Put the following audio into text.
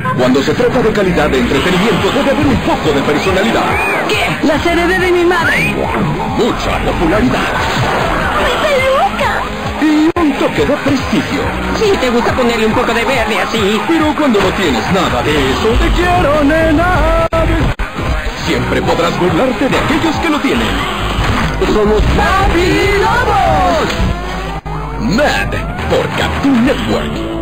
Cuando se trata de calidad de entretenimiento debe haber un poco de personalidad. ¿Qué? ¡Las heredé de mi madre! Mucha popularidad. ¡Mi peluca! Y un toque de prestigio. Sí, te gusta ponerle un poco de verde así. Pero cuando no tienes nada de eso, te quiero, nena. Siempre podrás burlarte de aquellos que lo tienen. Somos Papi Lobos. Mad por Cartoon Network.